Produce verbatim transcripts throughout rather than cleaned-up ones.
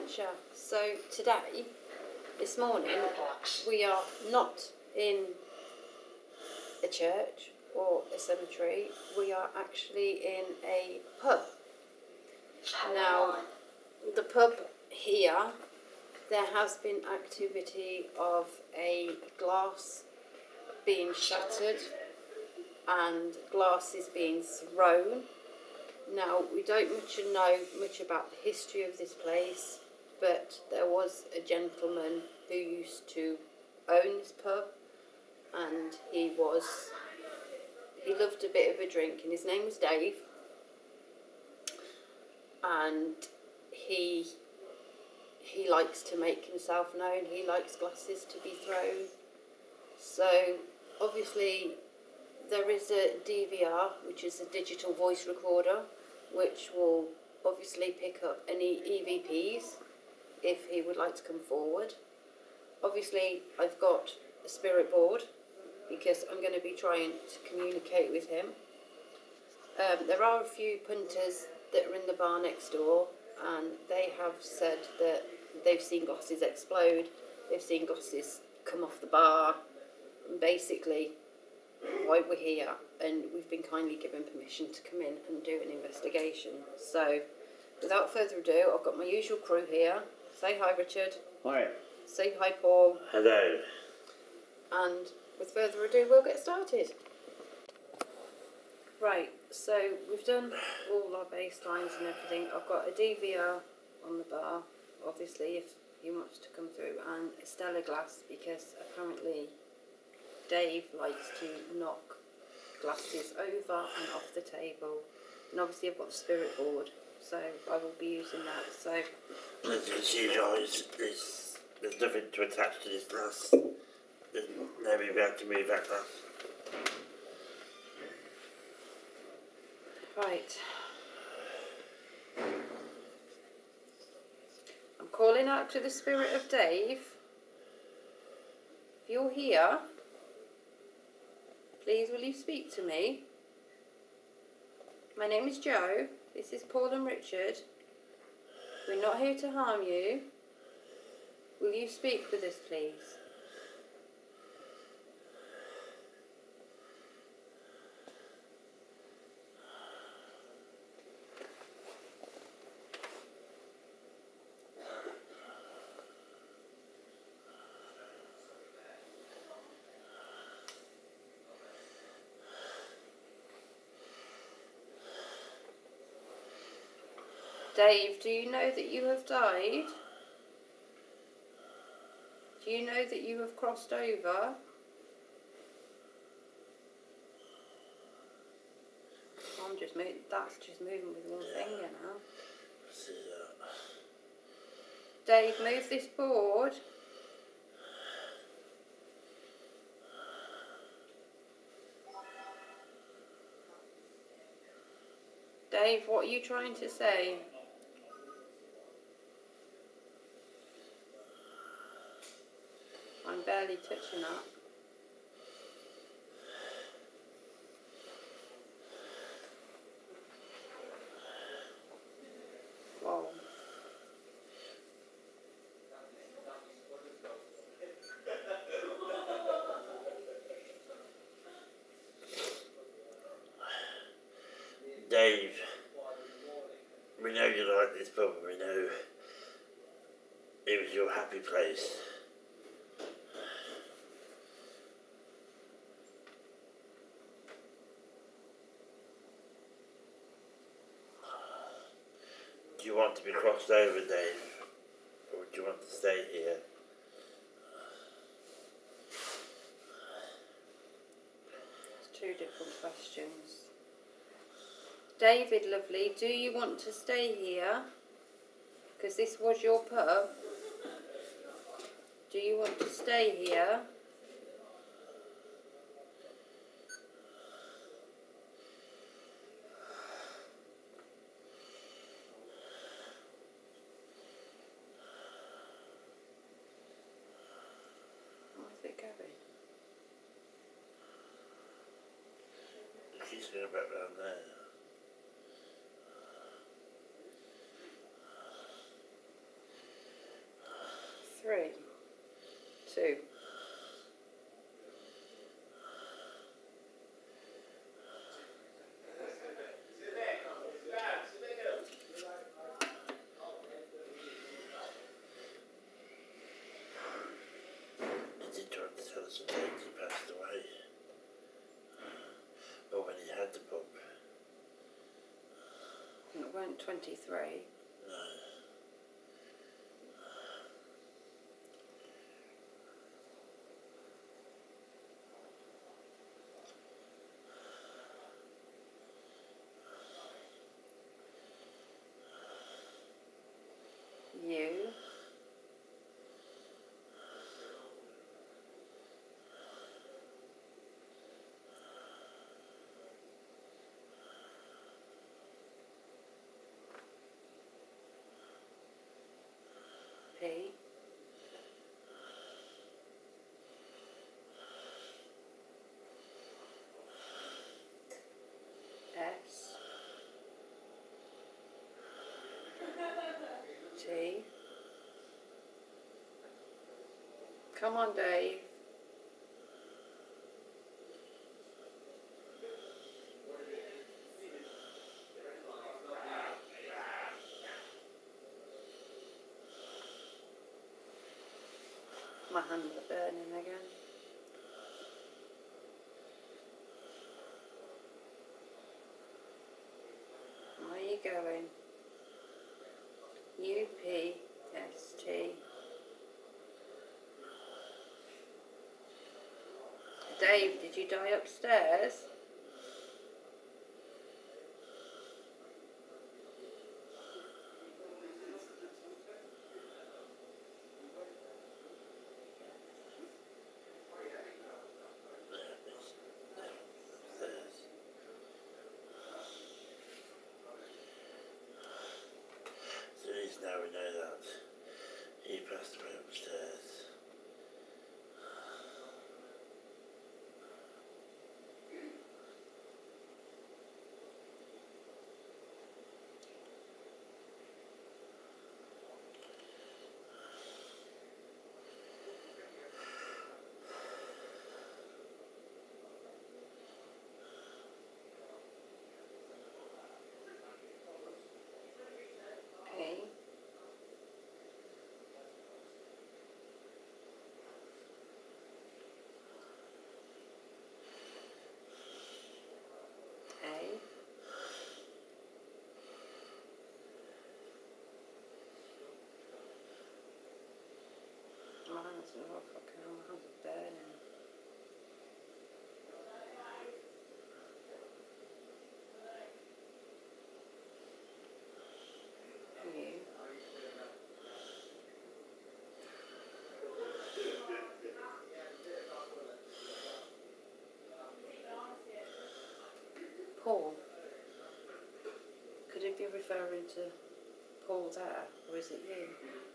Warwickshire. So today, this morning, we are not in a church or a cemetery. We are actually in a pub. Now, the pub here, there has been activity of a glass being shattered and glasses being thrown. Now, we don't much know much about the history of this place, but there was a gentleman who used to own this pub, and he was, he loved a bit of a drink, and his name was Dave, and he, he likes to make himself known, he likes glasses to be thrown. So, obviously, there is a D V R, which is a digital voice recorder, which will obviously pick up any E V Ps if he would like to come forward. Obviously, I've got a spirit board because I'm going to be trying to communicate with him. Um, there are a few punters that are in the bar next door, and they have said that they've seen glasses explode, they've seen glasses come off the bar, and basically why we're here, and we've been kindly given permission to come in and do an investigation. So, without further ado, I've got my usual crew here. Say hi, Richard. Hi. Say hi, Paul. Hello. And with further ado, we'll get started. Right, so we've done all our baselines and everything. I've got a D V R on the bar, obviously, if he wants to come through, and a Stella glass, because apparently Dave likes to knock glasses over and off the table. And obviously I've got the spirit board, so I will be using that. So as you can see, guys, there's, there's nothing to attach to this glass. There's no way we have to move that glass. Right. I'm calling out to the spirit of Dave. If you're here, please will you speak to me? My name is Joe. This is Paul and Richard. We're not here to harm you. Will you speak with us, please? Dave, do you know that you have died? Do you know that you have crossed over? I'm just moving, that's just moving with one finger now. Dave, move this board. Dave, what are you trying to say? I'm barely touching that. Whoa. Dave, we know you like this pub, we know it was your happy place. Do you want to be crossed over, Dave, or do you want to stay here? It's two different questions. David, lovely, do you want to stay here? Because this was your pub. Do you want to stay here? Where's it going? She's going back round there. three. Two. Is it trying to tell us the date he passed away? Or when he had the pub? It weren't twenty-three. No. You. P. S. T. Come on, Dave. My hands are burning again. Where are you going? U P S T. Dave, did you die upstairs? So at least now we know that he passed away upstairs. P. A. My hands are fucking hell, my hands are burning. U. Paul. Could it be referring to Paul there, or is it you?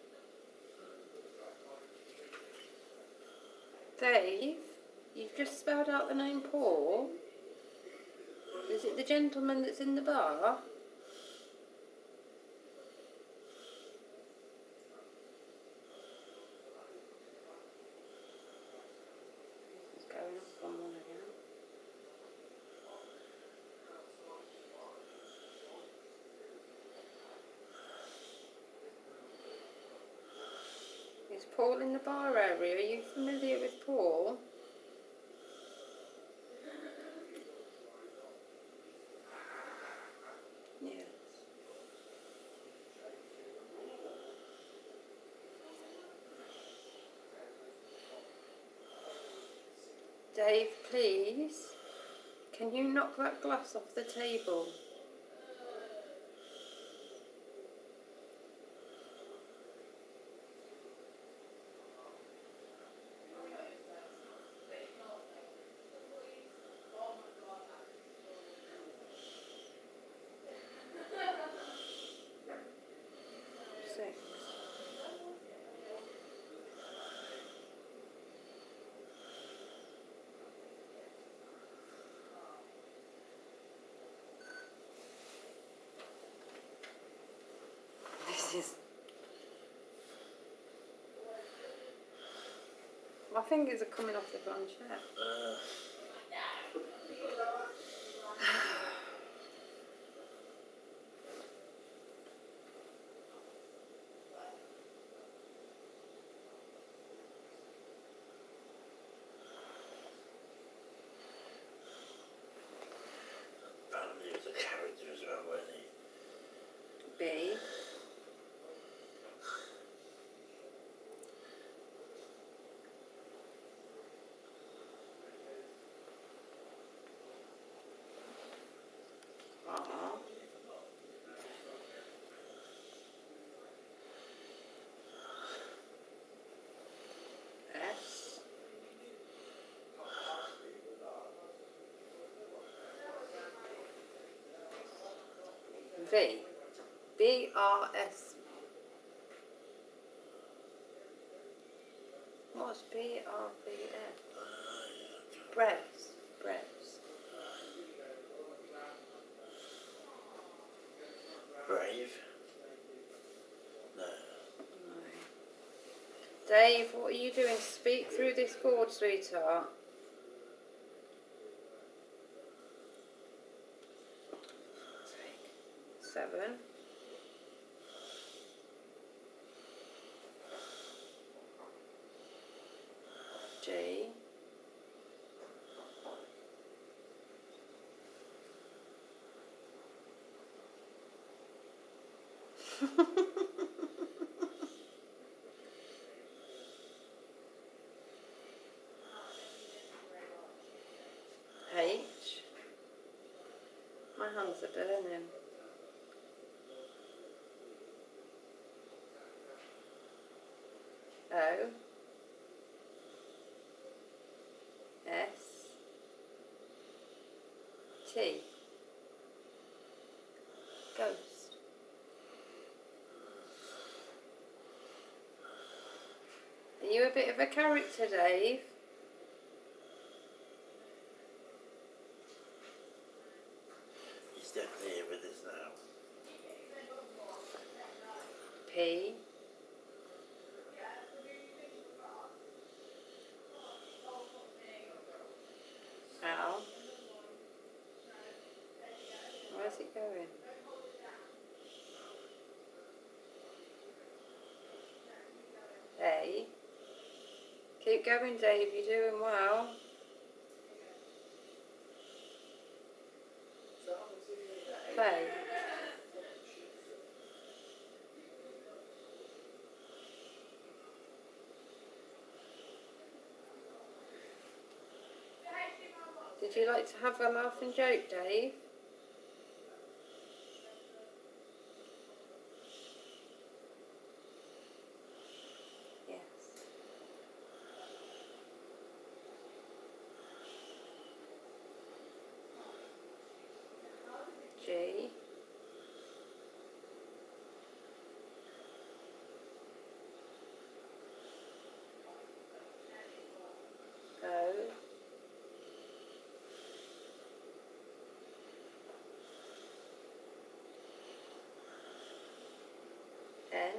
Dave, you've just spelled out the name Paul. Is it the gentleman that's in the bar? It's going off on one again. Is Paul in the bar area? Are you familiar with Paul? Yes. Dave, please, can you knock that glass off the table? Six. This is My fingers are coming off the planchette. Uh, apparently he was a character as well, wasn't he? B. R. S. V. B R S. What's B R B S? Breaths. Breaths. Brave? No. No. Dave, what are you doing? Speak through this board, sweetheart. Seven. G. H. My hands are burning. O. S. T. Ghost. Are you a bit of a character, Dave? He's definitely here with us now. P. L. Where's it going? A. Keep going, Dave, you're doing well. Play. Did you like to have a laugh and joke, Dave? Yes. G. O. N.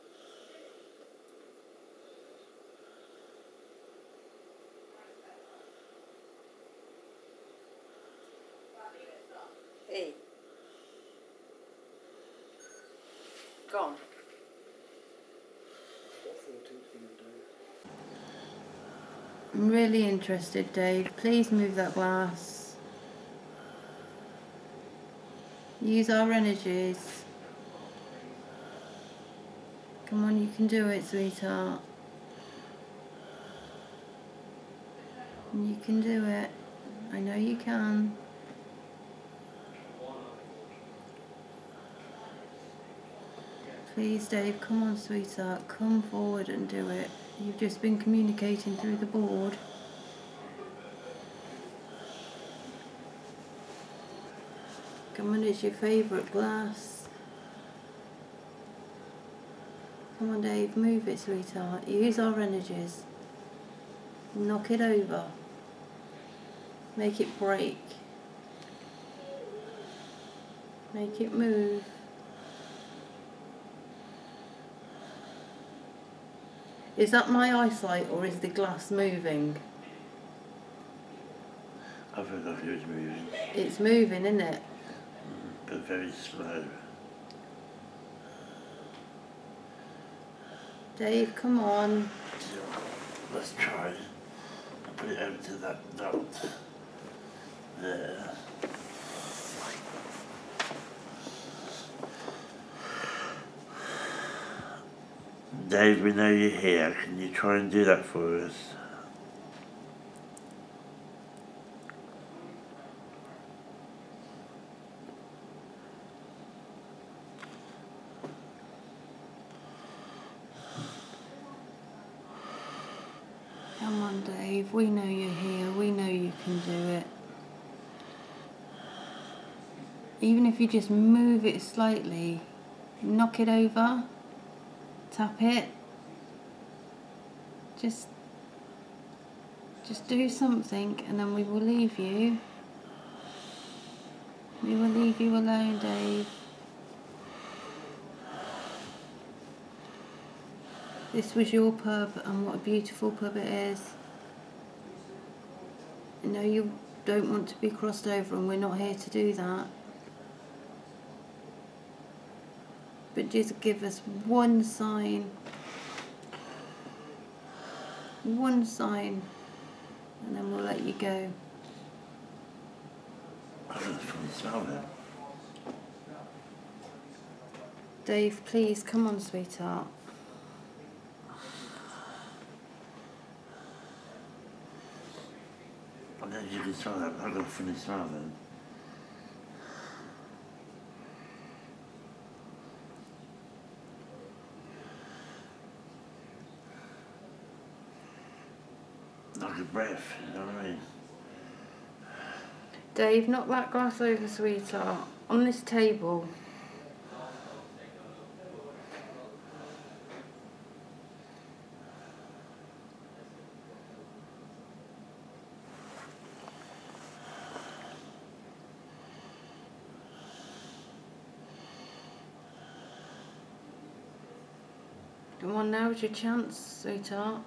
E. Gone. I'm really interested, Dave. Please move that glass. Use our energies. Come on, you can do it, sweetheart. You can do it. I know you can. Please, Dave, come on, sweetheart. Come forward and do it. You've just been communicating through the board. Come on, it's your favourite glass. Come on, Dave, move it, sweetheart. Use our energies. Knock it over. Make it break. Make it move. Is that my eyesight or is the glass moving? I feel like it was moving. It's moving, isn't it? Mm, but very slow. Dave, come on. Let's try. I'll put it over to that dot. There. Dave, we know you're here. Can you try and do that for us? Come on, Dave. We know you're here. We know you can do it. Even if you just move it slightly, knock it over, tap it. Just, just do something, and then we will leave you. We will leave you alone, Dave. This was your pub, and what a beautiful pub it is. I know you don't want to be crossed over, and we're not here to do that. But just give us one sign. One sign. And then we'll let you go. I don't fully smell it. Dave, please, come on, sweetheart. I don't know if you can smell that, but I don't fully smell it. Like a breath, you know what I mean? Dave, knock that glass over, sweetheart. On this table. Come on, now's your chance, sweetheart.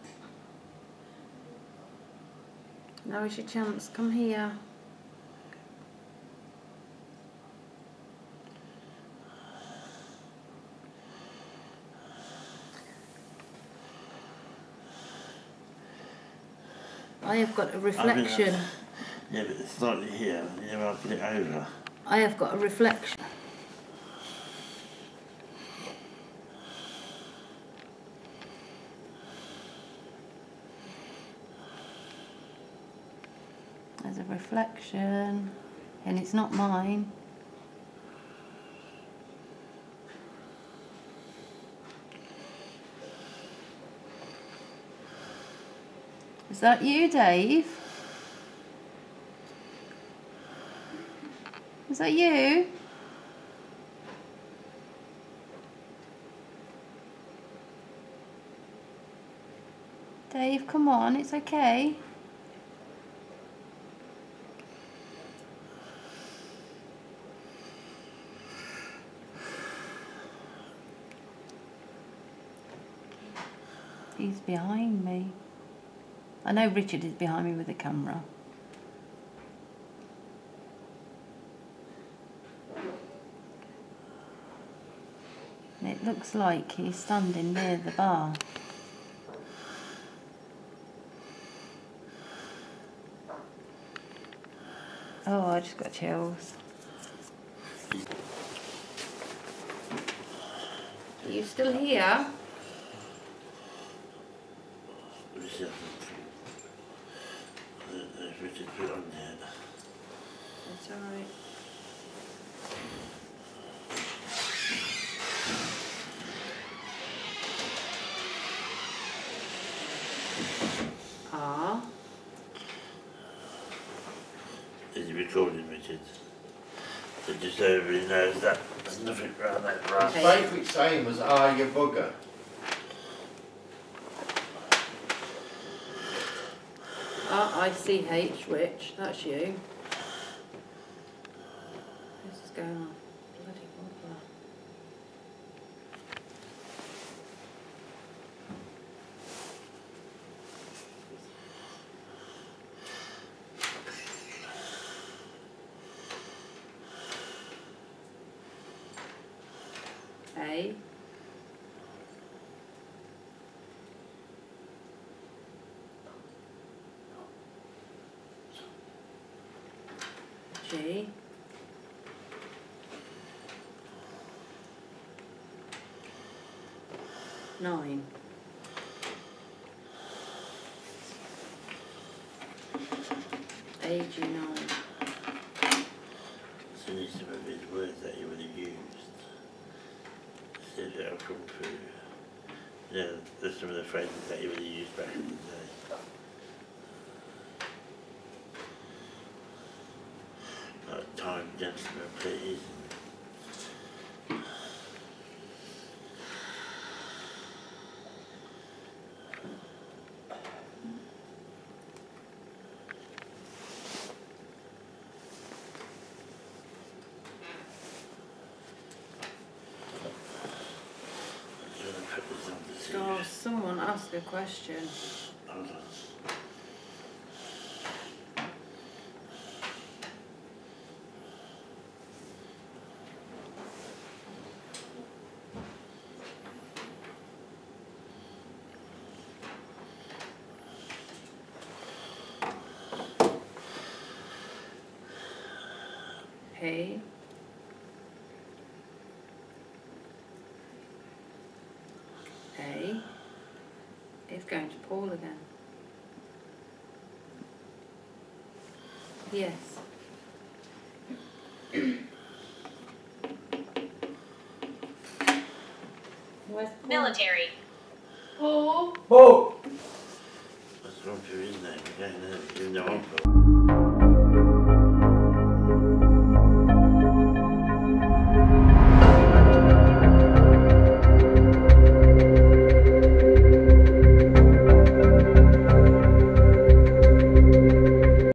Now is your chance. Come here. I have got a reflection. Yeah, but it's slightly here. You know, I'll put it over. I have got a reflection. There's a reflection, and it's not mine. Is that you, Dave? Is that you? Dave, come on, it's okay. He's behind me. I know Richard is behind me with the camera. And it looks like he's standing near the bar. Oh, I just got chills. Are you still here? Richard put on there. That's alright. Ah. Is he recording, Richard? So just so everybody knows that there's nothing around that grass. His favourite saying was, "Ah, you bugger." R I C H, Rich, that's you. This is going on. Bloody wobbler. A. G. Nine. A G nine. So these are some of his words that he would have used. See if it'll come through. Yeah, there's some of the phrases that he would have used back in the day. Like time, gentlemen, please. Oh, someone asked a question. Hold on. P. A. It's going to Paul again. Yes. Where's Paul? Military. Paul. Oh! What's wrong with his name? I don't know. Even though I'm